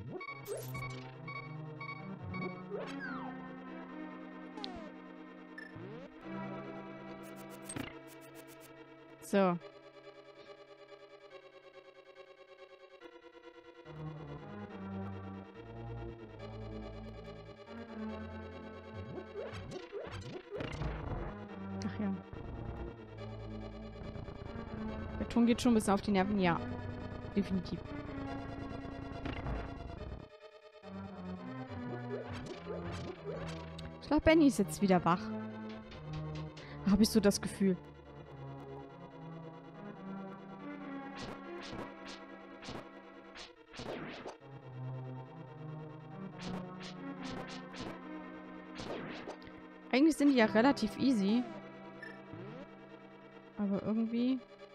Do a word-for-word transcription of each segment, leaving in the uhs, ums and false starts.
So. Ach ja. Der Ton geht schon ein bisschen auf die Nerven. Ja. Definitiv. Ich glaube, Benny ist jetzt wieder wach. Habe ich so das Gefühl. Eigentlich sind die ja relativ easy. Aber irgendwie...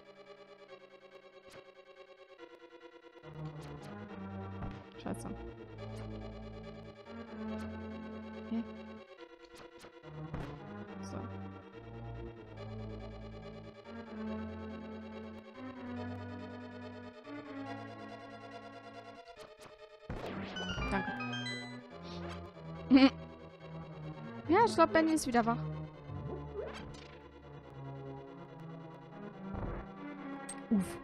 Scheiße. Hä? So. Danke. Ja, ich glaube, Benny ist wieder wach. Uff.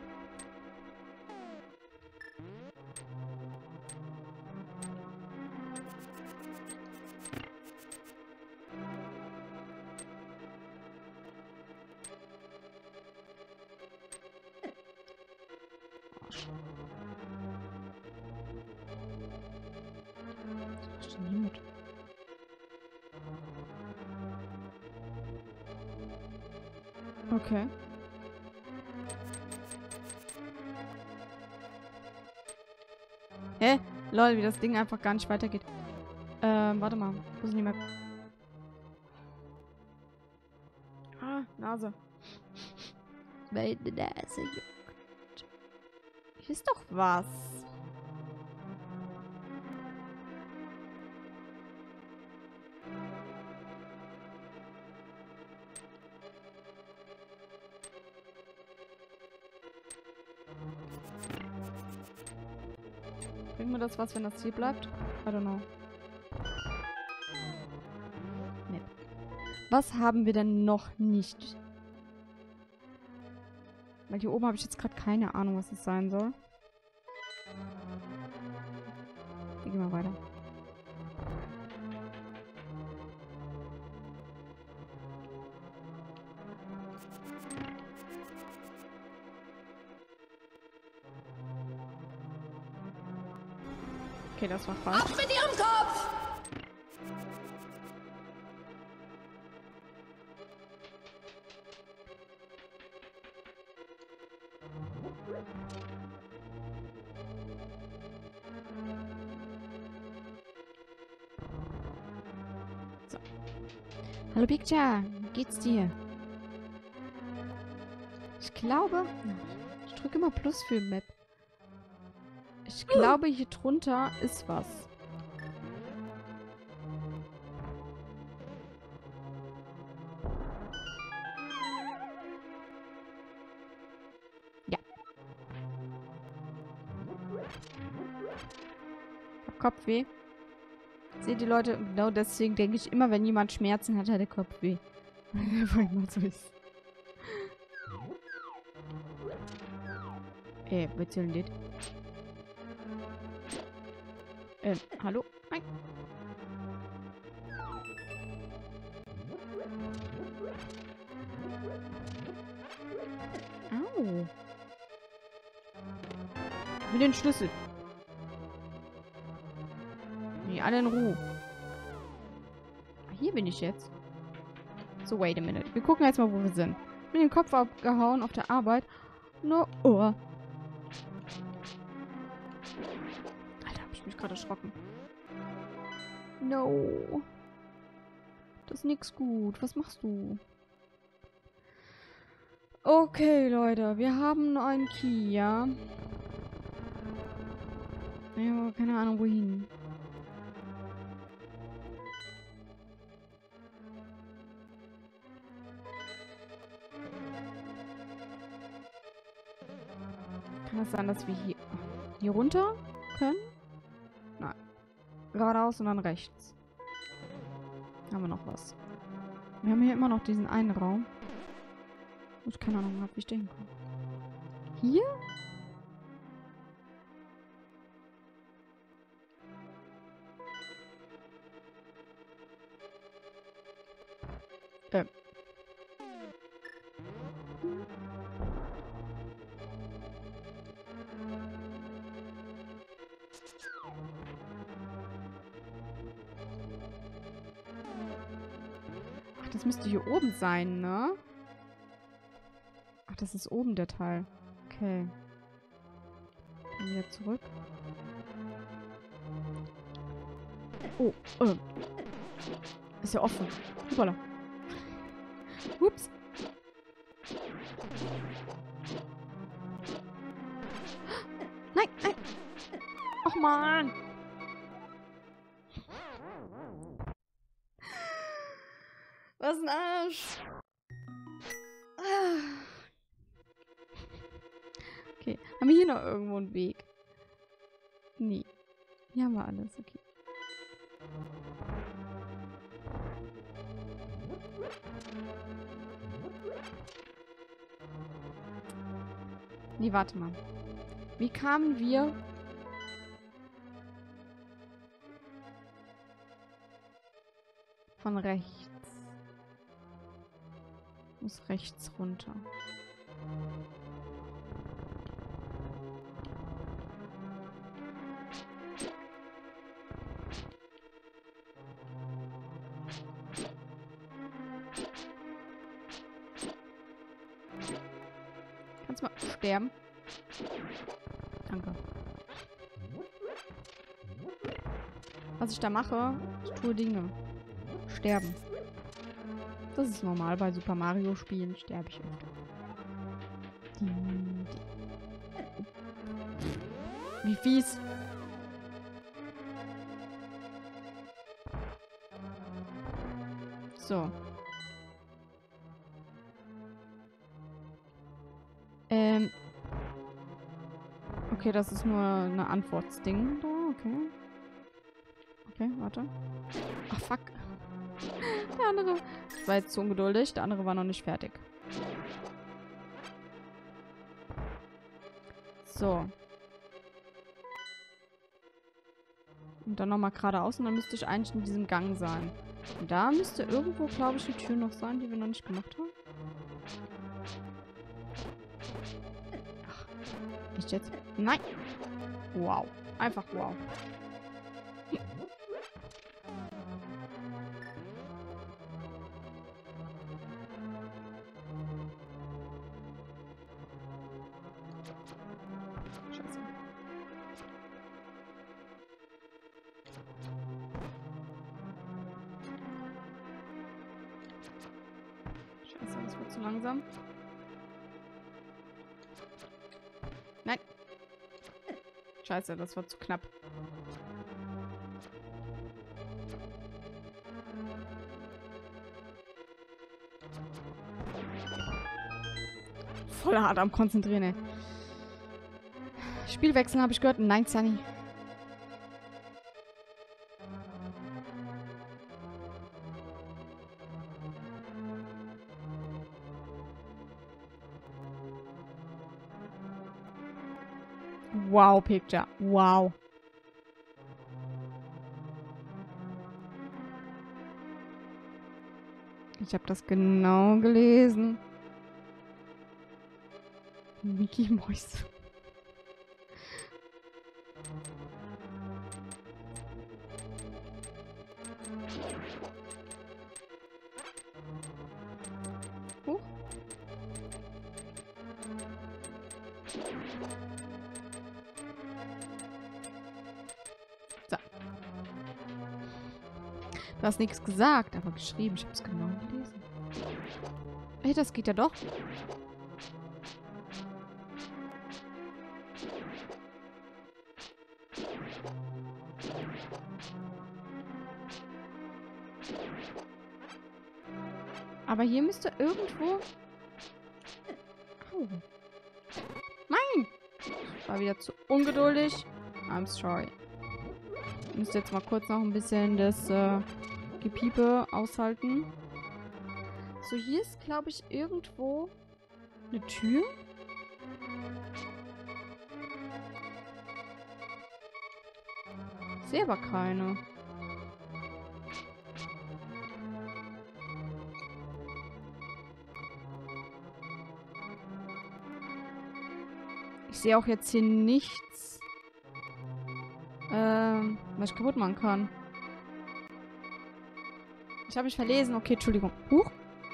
Was ist denn hier mit? Okay. Hä? Lol, wie das Ding einfach gar nicht weitergeht. Ähm, warte mal. Wo sind die Map? Ah, Nase. Meine Nase juckt. Hier ist doch was. Bringt mir das was, wenn das hier bleibt? I don't know. Nee. Was haben wir denn noch nicht? Weil hier oben habe ich jetzt gerade keine Ahnung, was es sein soll. Wir gehen mal weiter. Okay, das war falsch. Ab mit ihrem Kopf! So. Hallo Picture, wie geht's dir? Ich glaube... Ich drücke immer Plus für Map. Ich glaube, hier drunter ist was. Ja. Ich hab Kopfweh. Seht die Leute, genau deswegen denke ich immer, wenn jemand Schmerzen hat, hat er Kopfweh. Weil immer so ist. Äh, was soll denn das? Ähm, hallo? Nein. Au. Mit den Schlüssel. Nee, alle in Ruhe. Ah, hier bin ich jetzt. So, wait a minute. Wir gucken jetzt mal, wo wir sind. Mit dem Kopf abgehauen auf der Arbeit. No. Oh. Alter, hab ich mich gerade erschrocken. No. Das ist nix gut. Was machst du? Okay, Leute. Wir haben einen Key, ja? Ja, keine Ahnung, wohin. Kann es sein, dass wir hier, hier runter können? geradeaus und dann rechts. Haben wir noch was. Wir haben hier immer noch diesen einen Raum. Wo ich keine Ahnung habe, wie ich da hinkomme. Hier? Ähm. Ach, das müsste hier oben sein, ne? Ach, das ist oben der Teil. Okay. Dann wieder zurück. Oh, äh. Ist ja offen. Hoppala. Ups. Nein, nein. Och, Mann. Was ein Arsch. Okay. Haben wir hier noch irgendwo einen Weg? Nee. Hier haben wir alles. Okay. Nee, warte mal. Wie kamen wir... Von rechts. Muss rechts runter. Kannst du mal sterben? Danke. Was ich da mache, ich tue Dinge. Sterben. Das ist normal bei Super Mario Spielen. Sterbe ich öfter. Wie fies. So. Ähm. Okay, das ist nur eine Antwortding da. Okay. Okay, warte. Ach, fuck. Der andere war jetzt zu ungeduldig. Der andere war noch nicht fertig. So. Und dann nochmal geradeaus und dann müsste ich eigentlich in diesem Gang sein. Und da müsste irgendwo, glaube ich, eine Tür noch sein, die wir noch nicht gemacht haben. Ach, nicht jetzt? Nein! Wow. Einfach wow. Scheiße. Scheiße, das wird zu langsam. Nein. Scheiße, das war zu knapp. Voll hart am Konzentrieren, ey. Spielwechsel habe ich gehört. Nein, Sunny. Wow, Picture. Wow. Ich habe das genau gelesen. Mickey Mouse. Huch. So. Du hast nichts gesagt, aber geschrieben. Ich habe es genau gelesen. Hey, das geht ja doch. Aber hier müsste irgendwo... Oh. Nein! War wieder zu ungeduldig. I'm sorry. Ich muss jetzt mal kurz noch ein bisschen das äh, Gepiepe aushalten. So, hier ist, glaube ich, irgendwo eine Tür. Ich sehe aber keine. Ich sehe auch jetzt hier nichts, ähm, was ich kaputt machen kann. Ich habe mich verlesen. Okay, Entschuldigung. Huch.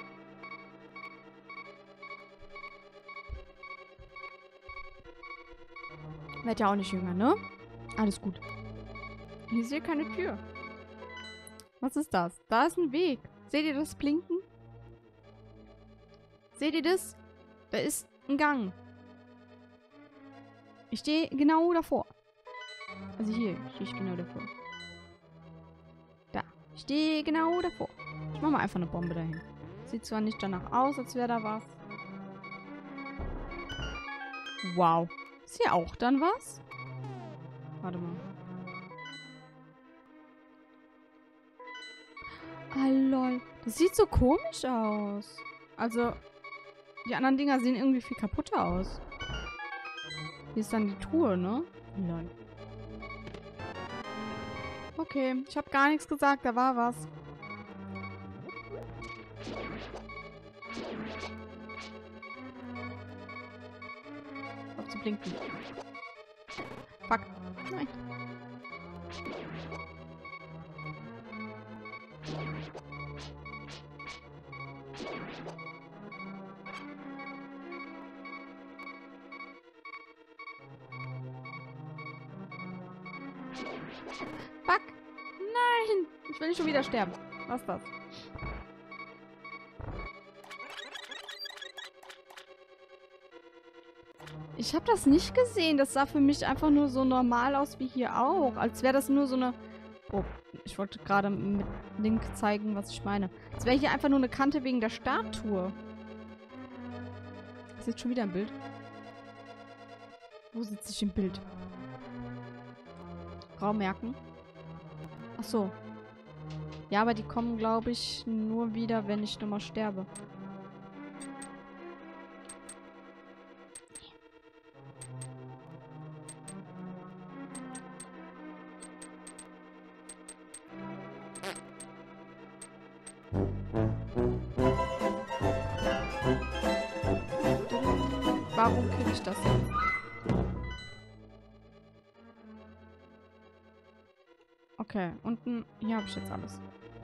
Werd ja auch nicht jünger, ne? Alles gut. Hier sehe keine Tür. Was ist das? Da ist ein Weg. Seht ihr das blinken? Seht ihr das? Da ist ein Gang. Ich stehe genau davor. Also hier stehe ich genau davor. Da. Ich stehe genau davor. Ich mache mal einfach eine Bombe dahin. Sieht zwar nicht danach aus, als wäre da was. Wow. Ist hier auch dann was? Warte mal. Ah, lol. Das sieht so komisch aus. Also, die anderen Dinger sehen irgendwie viel kaputter aus. Hier ist dann die Truhe, ne? Lol. Okay, ich habe gar nichts gesagt, da war was. Auf zu blinken. Fuck. Nein. Fuck. Nein. Ich will nicht schon wieder sterben. Was ist das? Ich habe das nicht gesehen. Das sah für mich einfach nur so normal aus wie hier auch. Als wäre das nur so eine... Oh, ich wollte gerade mit Link zeigen, was ich meine. Es wäre hier einfach nur eine Kante wegen der Statue. Ist jetzt schon wieder ein Bild? Wo sitze ich im Bild? Raum merken. Ach so. Ja, aber die kommen, glaube ich, nur wieder, wenn ich nochmal sterbe. Warum kriege ich das jetzt? Okay, unten, hier habe ich jetzt alles.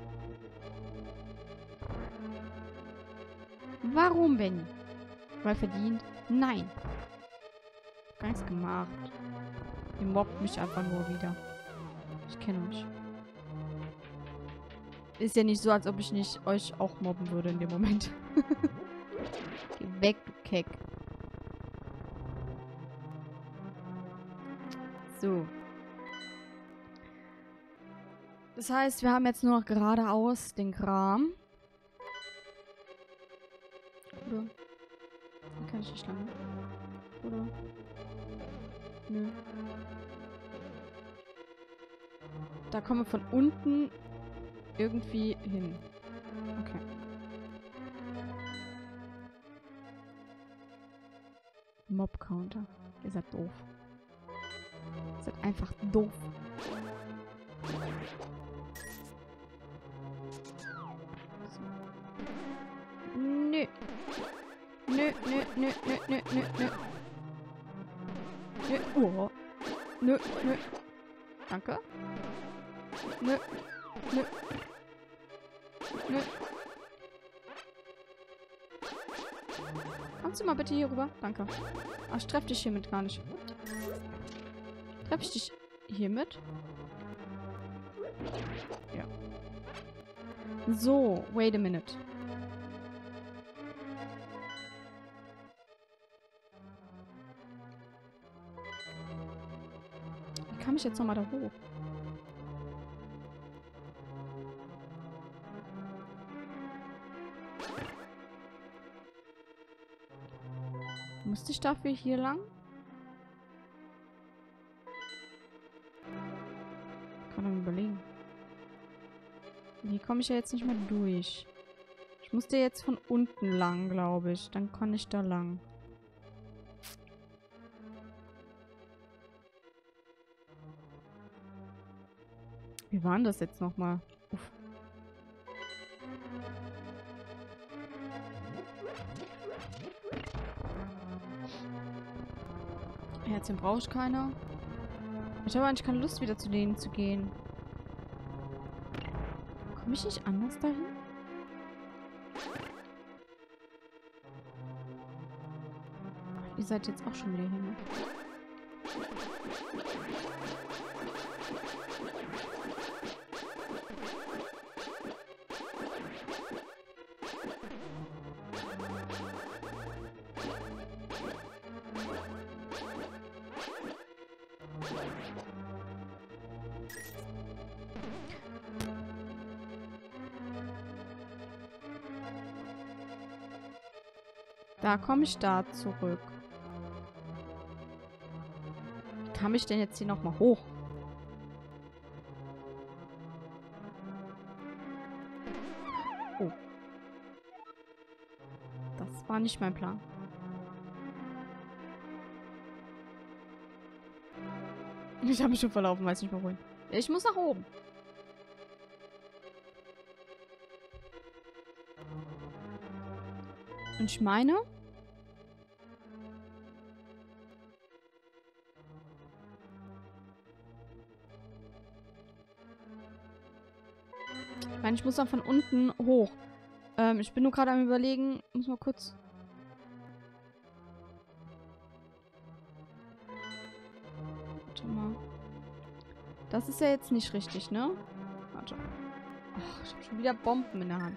Warum, Benny? Weil verdient? Nein. Gar nichts gemacht. Ihr mobbt mich einfach nur wieder. Ich kenne euch. Ist ja nicht so, als ob ich nicht euch auch mobben würde in dem Moment. Geh weg, du Keck. So. Das heißt, wir haben jetzt nur noch geradeaus den Kram. Oder? Da kann ich nicht lang. Oder? Nö. Da kommen wir von unten irgendwie hin. Okay. Mob-Counter. Ihr seid doof. Ihr seid einfach doof. So. Nö. Nö, nö, nö, nö, nö, nö, nö. Nö. Oh. Nö, nö. Danke. Nö. Nö. Nö. Kommst du mal bitte hier rüber? Danke. Ach, ich treff dich hiermit gar nicht. Treff ich dich hiermit? Ja. So, wait a minute. Wie kam ich jetzt nochmal da hoch? Musste ich dafür hier lang? Kann man überlegen. Hier komme ich ja jetzt nicht mehr durch. Ich musste jetzt von unten lang, glaube ich. Dann kann ich da lang. Wie war denn das jetzt nochmal? Uff. Herzchen brauche ich keiner. Ich habe eigentlich keine Lust, wieder zu denen zu gehen. Komme ich nicht anders dahin? Ach, ihr seid jetzt auch schon wieder hier, ne? Da komme ich da zurück. Wie kam ich denn jetzt hier nochmal hoch? Oh. Das war nicht mein Plan. Ich habe mich schon verlaufen, weiß nicht mehr wohin. Ich muss nach oben. Und ich meine... Ich meine, ich muss dann von unten hoch. Ähm, ich bin nur gerade am Überlegen... Muss mal kurz... Warte mal. Das ist ja jetzt nicht richtig, ne? Warte. Ach, ich habe schon wieder Bomben in der Hand.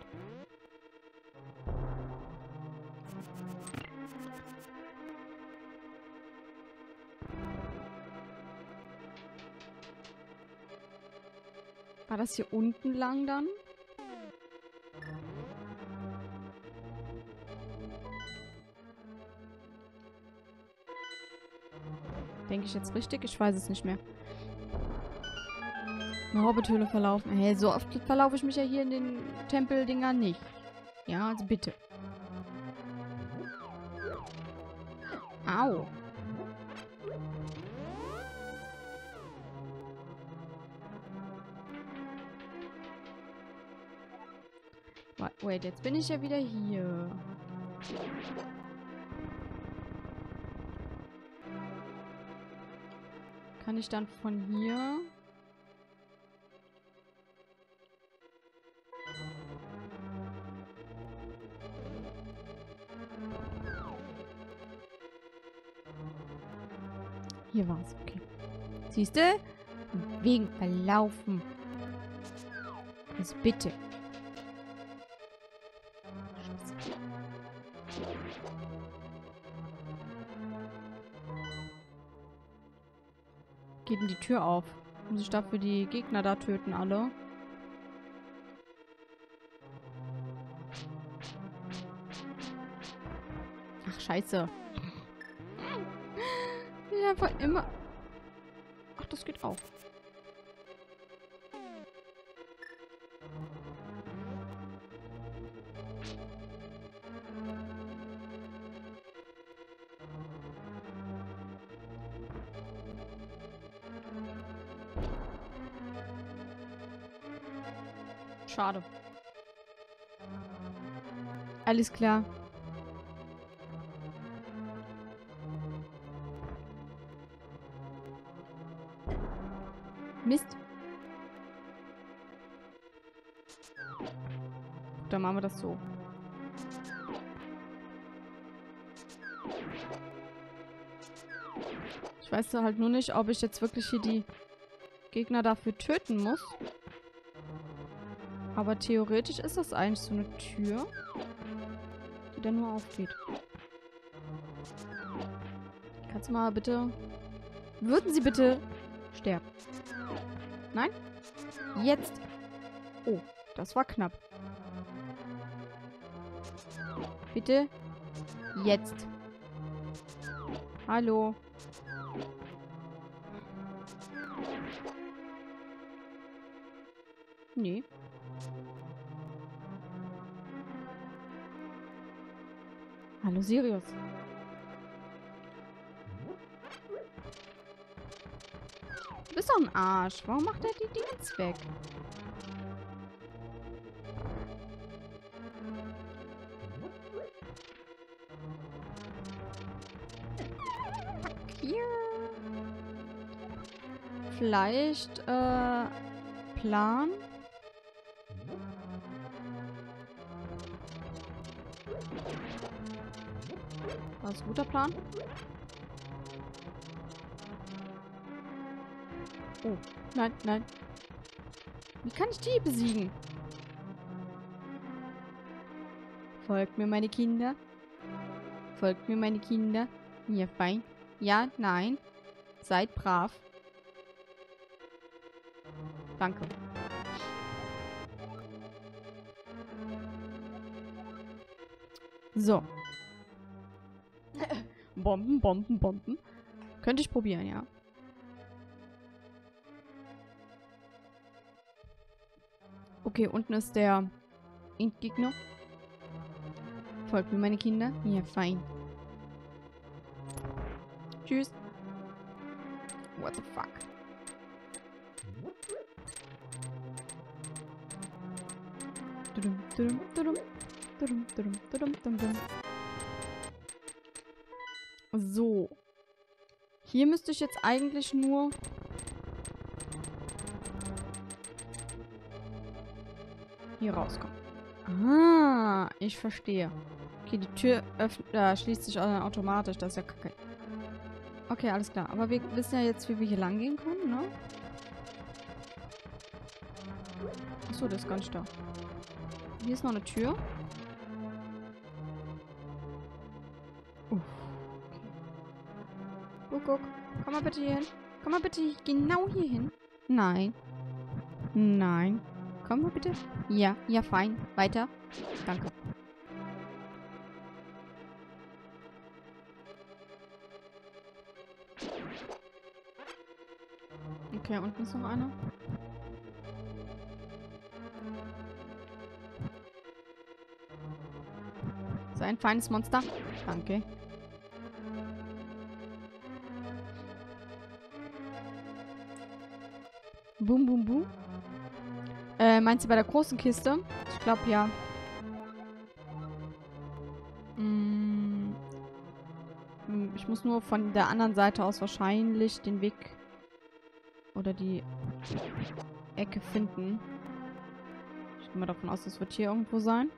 War das hier unten lang dann? Denke ich jetzt richtig? Ich weiß es nicht mehr. Eine Hobbithöhle verlaufen. Hey, so oft verlaufe ich mich ja hier in den Tempeldingern nicht. Ja, also bitte. Au. Wait, jetzt bin ich ja wieder hier. Kann ich dann von hier... Hier war's, okay. Siehst du? Wegen verlaufen. Also bitte. Geht denn die Tür auf? Muss ich dafür die Gegner da töten, alle? Ach, scheiße. Ich einfach immer... Ach, das geht auch. Schade. Alles klar. Mist. Dann machen wir das so. Ich weiß halt nur nicht, ob ich jetzt wirklich hier die Gegner dafür töten muss. Aber theoretisch ist das eigentlich so eine Tür, die dann nur aufgeht. Kannst du mal bitte... Würden Sie bitte sterben? Nein? Jetzt! Oh, das war knapp. Bitte? Jetzt. Hallo? Nee. Hallo, Sirius. Du bist doch ein Arsch. Warum macht er die Dinge weg? Hier. Vielleicht, äh, Plan. War das ein guter Plan? Oh, nein, nein. Wie kann ich die besiegen? Folgt mir, meine Kinder. Folgt mir, meine Kinder. Ja, fein. Ja, nein. Seid brav. Danke. So. Bomben, Bomben, Bomben. Könnte ich probieren, ja. Okay, unten ist der Endgegner. Folgt mir, meine Kinder. Ja, fein. Tschüss. What the fuck? Dudum, dudum, dudum. Dudum, dudum, dudum, dudum, dudum. So. Hier müsste ich jetzt eigentlich nur... hier rauskommen. Ah, ich verstehe. Okay, die Tür öffnet, äh, schließt sich automatisch. Das ist ja kacke. Okay, alles klar. Aber wir wissen ja jetzt, wie wir hier lang gehen können, ne? Achso, das ist ganz da. Hier ist noch eine Tür. Uff. Okay. Guck, guck. Komm mal bitte hier hin. Komm mal bitte genau hier hin. Nein. Nein. Komm mal bitte. Ja, ja, fein. Weiter. Danke. Okay, unten ist noch einer. So ein feines Monster. Danke. Boom, boom, boom. Äh, meinst du bei der großen Kiste? Ich glaube, ja. Mm, ich muss nur von der anderen Seite aus wahrscheinlich den Weg oder die Ecke finden. Ich gehe mal davon aus, das wird hier irgendwo sein.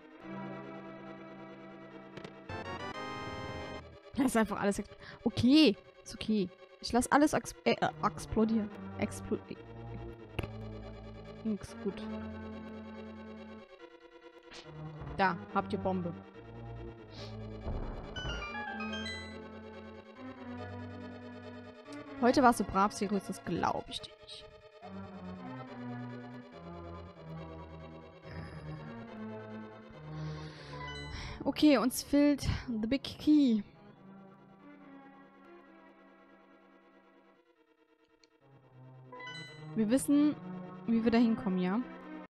Das ist einfach alles... Okay, ist okay. Ich lasse alles ex äh, explodieren. Explodieren. Nix gut. Da, habt ihr Bombe. Heute warst du brav, Sirius, das glaube ich dir nicht. Okay, uns fehlt the big key. Wir wissen, wie wir da hinkommen, ja?